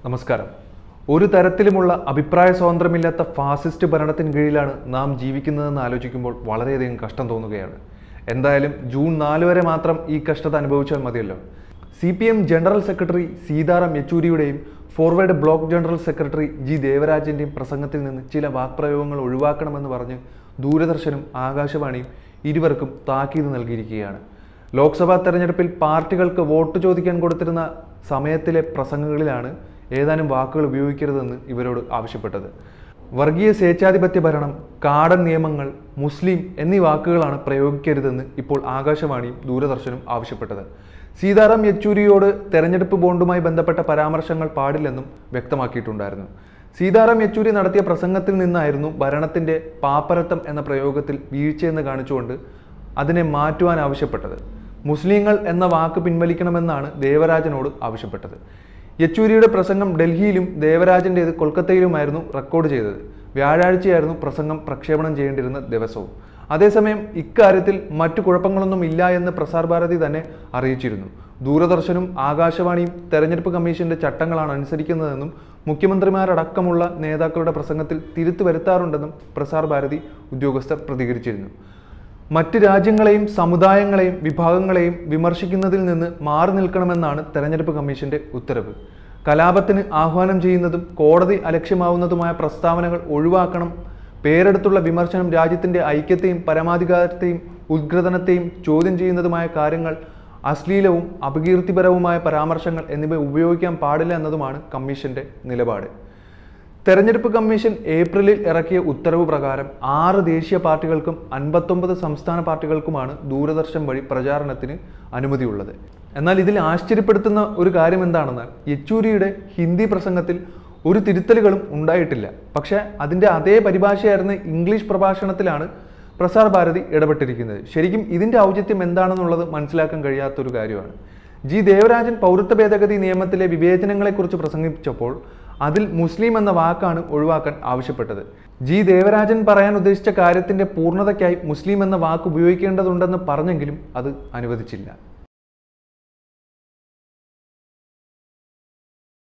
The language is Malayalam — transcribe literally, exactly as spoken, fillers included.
നമസ്കാരം. ഒരു തരത്തിലുമുള്ള അഭിപ്രായ സ്വാതന്ത്ര്യമില്ലാത്ത ഫാസിസ്റ്റ് ഭരണത്തിന് കീഴിലാണ് നാം ജീവിക്കുന്നതെന്ന് ആലോചിക്കുമ്പോൾ വളരെയധികം കഷ്ടം തോന്നുകയാണ്. എന്തായാലും ജൂൺ നാല് വരെ മാത്രം ഈ കഷ്ടത അനുഭവിച്ചാൽ മതിയല്ലോ. C P M general secretary Sitaram യെച്ചൂരിയുടെയും forward bloc general secretary G ദേവരാജന്റെയും പ്രസംഗത്തിൽ നിന്ന് ചില വാക്പ്രയോഗങ്ങൾ ഒഴിവാക്കണമെന്ന് പറഞ്ഞ് ദൂരദർശനും ആകാശവാണിയും ഇരുവർക്കും താക്കീത് നൽകിയിരിക്കുകയാണ്. ലോക്സഭാ തെരഞ്ഞെടുപ്പിൽ പാർട്ടികൾക്ക് വോട്ട് ചോദിക്കാൻ കൊടുത്തിരുന്ന സമയത്തിലെ പ്രസംഗങ്ങളിലാണ് ഏതാനും വാക്കുകൾ ഉപയോഗിക്കരുതെന്ന് ഇവരോട് ആവശ്യപ്പെട്ടത്. വർഗീയ സ്വേച്ഛാധിപത്യ ഭരണം, കാടൻ നിയമങ്ങൾ, മുസ്ലിം എന്നീ വാക്കുകളാണ് പ്രയോഗിക്കരുതെന്ന് ഇപ്പോൾ ആകാശവാണിയും ദൂരദർശനും ആവശ്യപ്പെട്ടത്. സീതാറാം യെച്ചൂരിയോട് തെരഞ്ഞെടുപ്പ് ബോണ്ടുമായി ബന്ധപ്പെട്ട പരാമർശങ്ങൾ പാടില്ലെന്നും വ്യക്തമാക്കിയിട്ടുണ്ടായിരുന്നു. സീതാറാം യെച്ചൂരി നടത്തിയ പ്രസംഗത്തിൽ നിന്നായിരുന്നു ഭരണത്തിന്റെ പാപ്പരത്തം എന്ന പ്രയോഗത്തിൽ വീഴ്ചയെന്ന് കാണിച്ചുകൊണ്ട് അതിനെ മാറ്റുവാൻ ആവശ്യപ്പെട്ടത്. മുസ്ലിങ്ങൾ എന്ന വാക്ക് പിൻവലിക്കണമെന്നാണ് ദേവരാജനോട് ആവശ്യപ്പെട്ടത്. യെച്ചൂരിയുടെ പ്രസംഗം ഡൽഹിയിലും ദേവരാജന്റേത് കൊൽക്കത്തയിലുമായിരുന്നു റെക്കോർഡ് ചെയ്തത്. വ്യാഴാഴ്ചയായിരുന്നു പ്രസംഗം പ്രക്ഷേപണം ചെയ്യേണ്ടിരുന്ന ദിവസവും. അതേസമയം ഇക്കാര്യത്തിൽ മറ്റു കുഴപ്പങ്ങളൊന്നും ഇല്ല എന്ന് പ്രസാർ ഭാരതി തന്നെ അറിയിച്ചിരുന്നു. ദൂരദർശനും ആകാശവാണിയും തെരഞ്ഞെടുപ്പ് കമ്മീഷന്റെ ചട്ടങ്ങളാണ് അനുസരിക്കുന്നതെന്നും മുഖ്യമന്ത്രിമാരടക്കമുള്ള നേതാക്കളുടെ പ്രസംഗത്തിൽ തിരുത്തു വരുത്താറുണ്ടെന്നും പ്രസാർ ഭാരതി ഉദ്യോഗസ്ഥർ പ്രതികരിച്ചിരുന്നു. മറ്റ് രാജ്യങ്ങളെയും സമുദായങ്ങളെയും വിഭാഗങ്ങളെയും വിമർശിക്കുന്നതിൽ നിന്ന് മാറി നിൽക്കണമെന്നാണ് തെരഞ്ഞെടുപ്പ് കമ്മീഷന്റെ ഉത്തരവ്. കലാപത്തിന് ആഹ്വാനം ചെയ്യുന്നതും കോടതി അലക്ഷ്യമാവുന്നതുമായ പ്രസ്താവനകൾ ഒഴിവാക്കണം. പേരെടുത്തുള്ള വിമർശനം രാജ്യത്തിന്റെ ഐക്യത്തെയും പരമാധികാരത്തെയും ഉദ്ഗ്രഥനത്തെയും ചോദ്യം ചെയ്യുന്നതുമായ കാര്യങ്ങൾ, അശ്ലീലവും അപകീർത്തിപരവുമായ പരാമർശങ്ങൾ എന്നിവ ഉപയോഗിക്കാൻ പാടില്ല എന്നതുമാണ് കമ്മീഷന്റെ നിലപാട്. തെരഞ്ഞെടുപ്പ് കമ്മീഷൻ ഏപ്രിലിൽ ഇറക്കിയ ഉത്തരവ് പ്രകാരം ആറ് ദേശീയ പാർട്ടികൾക്കും അൻപത്തൊമ്പത് സംസ്ഥാന പാർട്ടികൾക്കുമാണ് ദൂരദർശൻ വഴി പ്രചാരണത്തിന് അനുമതിയുള്ളത്. എന്നാൽ ഇതിൽ ആശ്ചര്യപ്പെടുത്തുന്ന ഒരു കാര്യം എന്താണെന്നാൽ യെച്ചൂരിയുടെ ഹിന്ദി പ്രസംഗത്തിൽ ഒരു തിരുത്തലുകളും ഉണ്ടായിട്ടില്ല. പക്ഷേ അതിൻ്റെ അതേ പരിഭാഷയായിരുന്ന ഇംഗ്ലീഷ് പ്രഭാഷണത്തിലാണ് പ്രസാർ ഭാരതി ഇടപെട്ടിരിക്കുന്നത്. ശരിക്കും ഇതിൻ്റെ ഔചിത്യം എന്താണെന്നുള്ളത് മനസ്സിലാക്കാൻ കഴിയാത്തൊരു കാര്യമാണ്. ജി ദേവരാജൻ പൗരത്വ ഭേദഗതി നിയമത്തിലെ വിവേചനങ്ങളെക്കുറിച്ച് പ്രസംഗിച്ചപ്പോൾ അതിൽ മുസ്ലിം എന്ന വാക്കാണ് ഒഴിവാക്കാൻ ആവശ്യപ്പെട്ടത്. ജി ദേവരാജൻ പറയാൻ ഉദ്ദേശിച്ച കാര്യത്തിന്റെ പൂർണ്ണതയ്ക്കായി മുസ്ലിം എന്ന വാക്ക് ഉപയോഗിക്കേണ്ടതുണ്ടെന്ന് പറഞ്ഞെങ്കിലും അത് അനുവദിച്ചില്ല.